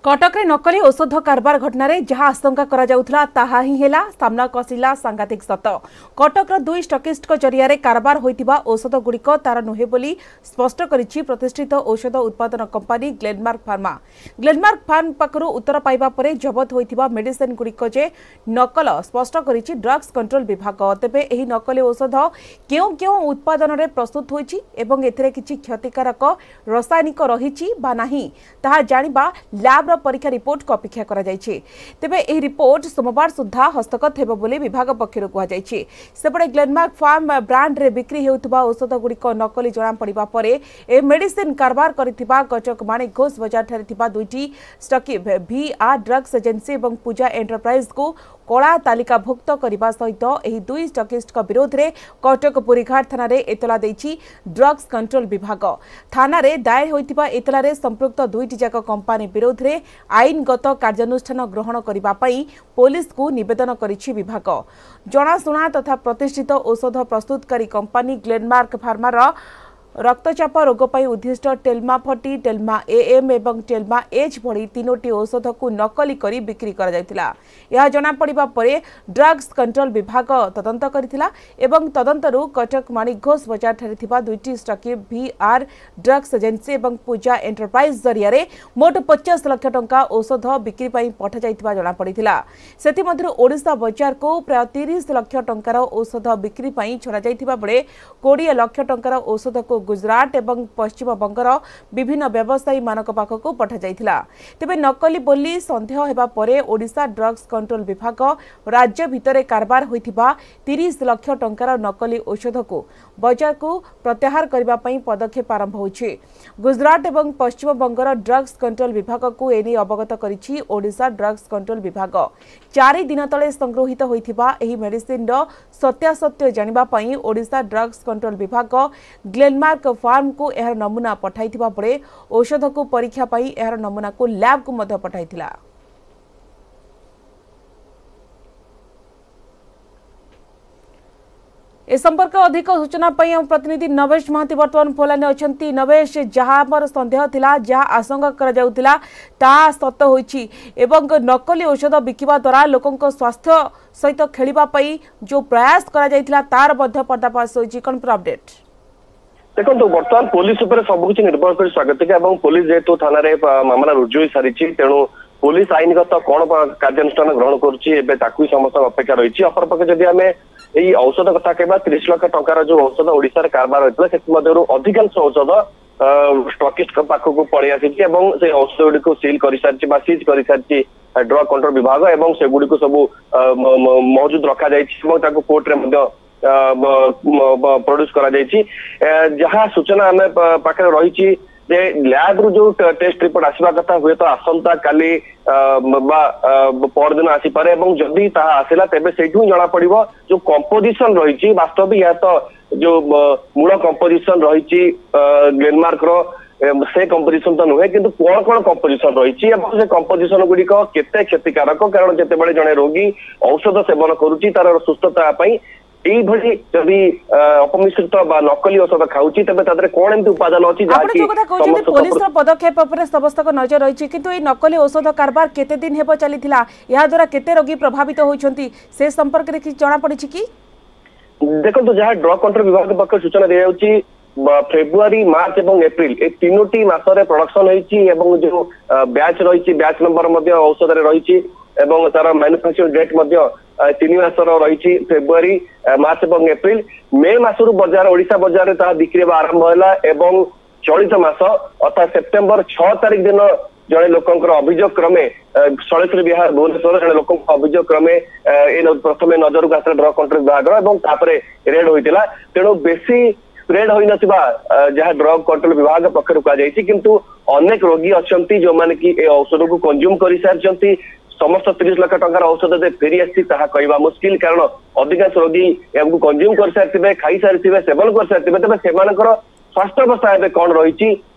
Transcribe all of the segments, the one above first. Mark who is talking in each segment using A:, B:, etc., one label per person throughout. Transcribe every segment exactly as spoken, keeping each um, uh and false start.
A: कटक रे नकली औषध कारबार घटना जहाँ आशंका करा जाउथला ताहा ही हेला सामना कसिला सांघातिक सत। कटक रो दुई स्टकिस्ट जरिया कारबार होइतिबा औषध गुड़िक तार नुहे बोली स्पष्ट करिछि प्रतिष्ठित औषध उत्पादन company Glenmark pharma. Glenmark pharma पाखरु उत्तर पाइबा परे जबत होइतिबा मेडिसिन गुड़िक जे नकल स्पष्ट करिछि ड्रग्स कंट्रोल विभाग। तेबे एही नकली औषध केउ केउ उत्पादन रे प्रस्तुत होइछि एवं एथिरे किछि क्षतिकारक रासायनिक रहिछि बा नाही ताहा जानिबा लैब परीक्षा रिपोर्ट को अपेक्षा करा जायछि। तेबे एही रिपोर्ट सोमवार सुधा हस्तगत हेबो बोली विभाग पक्षरु कुहा जायछि। सेपटे ग्लेनमार्क फार्म ब्रांड रे बिक्री हेउतबा औषध गुड़िक नकली जणा पड़िबा परे ए मेडिसिन कारबार करिथिबा कटक माणिक घोष बाजार ठारे थिबा दुईटी स्टकी भी आर ड्रग्स एजेंसी एवं पूजा एंटरप्राइज को कला तालिकाभुक्त करने सहित एही दुई स्टकिस्ट का विरोध रे कटक पुरीघाट थाना रे एतला देछि ड्रग्स कंट्रोल विभाग। थाना रे दायर होइतिबा एतला रे संपृक्त दुईटी जाक कंपनी विरोध रे आईनगत कार्यानुष्ठान ग्रहण करबा पई पुलिस को निवेदन करिछि विभाग। जनाशुना तथा प्रतिष्ठित औषध प्रस्तुतकारी कंपनी ग्लेनमार्क फार्मार रक्तचाप रोग पर उद्दिष्ट टेल्मा फर्टी टेल्मा एएम एवं टेल्मा एच भली तीनोटी औषध को नकली करी बिक्री करा जायतिला। यह जना पड़िबा परे ड्रग्स कंट्रोल विभाग तदंत करितिला एवं तदंतरु कटक माणिक घोष बाजार ठारे थिबा दुईटी स्टकी भी आर ड्रग्स एजेंसी एवं पूजा एंटरप्राइज जरिया रे मोट पचास लाख टंका औषध बिक्री पई पठा जायतिबा जना पड़ितिला। सेति मध्य ओडिशा बाजार को प्राय तीस लाख टंकार औषध बिक्री पई छड़ा जायतिबा बळे बीस लाख टंकार औषध को गुजरात एवं पश्चिम बंगर विभिन्न व्यवसायी मानक पाखक पठा जायतिला। तेबे नकली बोली संदेह हेबा परे ओडिशा ड्रग्स कंट्रोल विभाग राज्य भितरे कारबार होइथिबा तीस लाख टंकार नकली औषध को बाजार को प्रत्याहार करबा पई पदक्षेप आरंभ होइछि। गुजरात एवं पश्चिम बंगर ड्रग्स कंट्रोल विभाग को एने अवगत करिछि ओडिशा ड्रग्स कंट्रोल विभाग। चारि दिन तले संग्रहित होइथिबा एही मेडिसिन रो सत्यासत्य जानिबा पई ओडिशा ड्रग्स कंट्रोल विभाग ग्लेनमार्क फार्म को एहर नमूना पठाइथिबा परे औषध को परीक्षा पई एहर नमूना को लैब को मध्य पठाइथिला। ए संपर्क अधिक सूचना पई हम प्रतिनिधि नवेश महाती वर्तमान फोलाने अछंती। नवेश, जहां पर संदेह थिला जहां आशंका करा जाउतिला ता सत्य होइछि एवं नकली औषध बिकिबा द्वारा लोकंक स्वास्थ्य सहित खेलिबा पई जो प्रयास करा जाइतिला तार मध्य पर्दाफाश होइछि। कोन पर अपडेट
B: देखो बर्तमान पुलिस उपर सबकिछि निर्भर कर स्वागत है। पुलिस जेहेतु थाना रे मामला रुजु हो सारी तेणु पुलिस आईनगत कौन कार्यानुष्ठान ग्रहण करुच्ची समस्त अपेक्षा रही। अपरपक्षे जदि आम यही औषध कथा कहवा तीस लाख टंकार जो औषध ओडिशा रे कारबार होता है अधिकांश औषध स्टकिस्ट पाखक पड़े आसी से औषध गुड़ी को सील कर सारी सीज कर सारी ड्रग कंट्रोल विभाग और से गुड़ी को सब मौजूद रखा जाए कोर्ट रे प्रोड्यूस करा जायछि। जहाँ सूचना आम पाखे रही लैब रु जो टेस्ट रिपोर्ट आसवा कथा हुए तो आसंता काली परदिन आसीपे जदि ताहा आसिला तेबे सेठू जना पड़िबो जो कंपोजिशन रही वास्तव या तो जो मूल कंपोजिशन रही ग्लेनमार्क रो से कंपोजिशन तो नुहे किंतु कौन कौन कंपोजिशन रही से कंपोजिशन गुड़िक केते क्षतिकारक कारण जिते बड़े जड़े रोगी औषध सेवन करुच्ची तार सुस्थता जदि अपमिश्रित नकली औषध खाऊची तेबे तादरे कोन एमती उपादान अछि जाकी
A: पुलिस रो पदक्षेप पर समस्त को नजर रही किंतु ए नकली औषध कारबार केते दिन हेबो चलीथिला या द्वारा केते रोगी प्रभावित होइछंती से संपर्क रे कि जणा पड़िछि कि
B: देखो जहाँ ड्रग कंट्रोल विभाग पक्ष सूचना दिया जाउची फेब्रुआरी मार्च एवं एप्रिल ए तीनोटी मासरे प्रोडक्शन होइछि एवं जो बैच रही बैच नंबर मध्य औषध रे रही एवं तार मैन्युफैक्चरिंग डेट मध्य तीन मासर रही फेब्रुआरी मार्च एवं एप्रिल मे मासरू बजार ओडिशा बजार ता बिक्री आरंभ होला एवं चलित मास अर्थात सेप्टेम्बर छह तारिख दिन जड़े लोकंकर अभियोग क्रमे शैलेश्वरी विहार भुवनेश्वर जड़े लोक अभियोग क्रमे प्रथम नजर को आसा ड्रग कंट्रोल विभाग और तापर रेड होता तेणु बेसी स्प्रेड हो नथिबा जहाँ ड्रग कंट्रोल विभाग पक्षर कहुई किंतु अनेक रोगी अच्छा जो मैंने कि औषध को कंज्यूम कर सारी समस्त तीस लाख टंकार औषध फेरी आसी कहवा मुस्किल कारण अधिकांश रोगी एमको कंज्यूम कर सारी खाई सारी सेवन कर सारी तेज से स्वास्थ्य अवस्था एवं कौन रही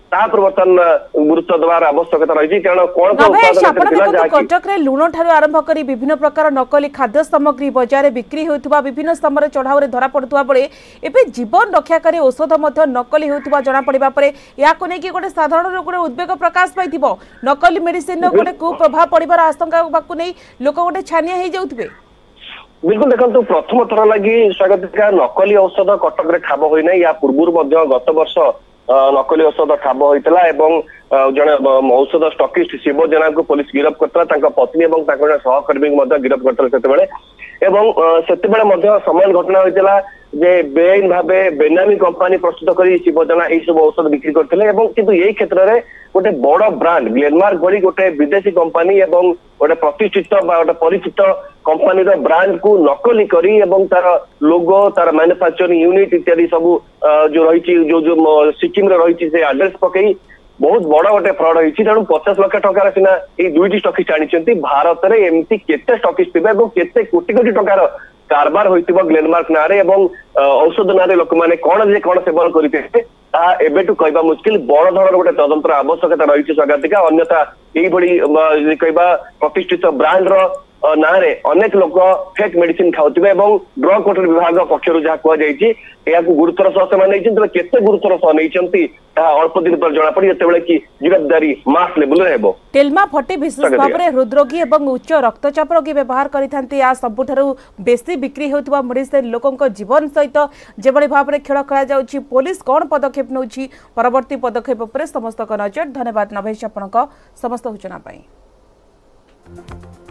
B: तापर बर्तमान गुरुत्व देवार आवश्यकता रही कारण कौन
A: कटक रे लुण ठारू आरंभ करी विभिन्न प्रकार नकली खाद्य सामग्री बजार में बिक्री होता विभिन्न समय चढ़ाव धरा पड़ुवा बेले एवं जीवन रक्षाकारी औषध नकली होता जना पड़ा या गोटे साधारण गोटे उद्वेग प्रकाश पाई नकली मेडिसिन गोटे कुप्रभाव पड़ार आशंका नहीं लोक गोटे छानिया हो जाउथिबे।
B: बिल्कुल देखो प्रथम थर लगी स्वागतिका नकली औषध कटक ठाब होना या पूर्व गत वर्ष नकली औषध ठाब होता एवं जड़े औषध स्टकिस्ट शिव जेना को पुलिस गिरफ करता पत्नी और सहकर्मी गिरफ करते समान घटना होता जे बेआईन भाव बेनामी कंपनी प्रस्तुत कर शिव जेना यही सब औषध बिक्री करते किंतु यही क्षेत्र में गोटे बड़ ब्रांड ग्लेनमार्क भली गोटे विदेशी कंपनी एवं गोटे प्रतिष्ठित गोटे परिचित कंपनी ब्रांड को नकली करी एवं तार लोगो तार मैन्युफैक्चरिंग यूनिट इत्यादि सब जो रही जो जो सिक्किम रही से आड्रेस पकई बहुत बड़ गोटे फ्रड होती तेणु पचास लाख टकर सीना ये दुईटी स्टकिस्ट आनी भारत में एमती केते स्टकिस्ट थे केते कोटी कोटी टकार कारबार होइतिबो ग्लेनमार्क नारे एवं औषध नारे लोक माने कौन जे कौन सेवन करते एबेटू कहवा मुश्किल बड़ धरण गोटे तदंतर आवश्यकता रही स्वागतिका अन्यथा यही कहवा प्रतिष्ठित ब्रांड नारे अनेक लोक फेक मेडिसिन खाऊे और ड्रग कंट्रोल विभाग पक्षर जहाँ कहुई गुरुतर सह से केते गुरुतर सह नहीं अल्प दिन पर जना पड़ी जिते कि जिम्मेदारी मास लेवल में
A: टेलमा फटी विशेष भाव में हृदरोगी और उच्च रक्तचाप रोगी व्यवहार करते सबुठारु बेसी बिक्री होता मेडिसिन लोकों जीवन सहित जो भाव में खेल कर पुलिस कौन पदक्षेप नौ परवर्ती पदक्षेप पर समस्त नजर। धन्यवाद नभेश आपण समस्त सूचना।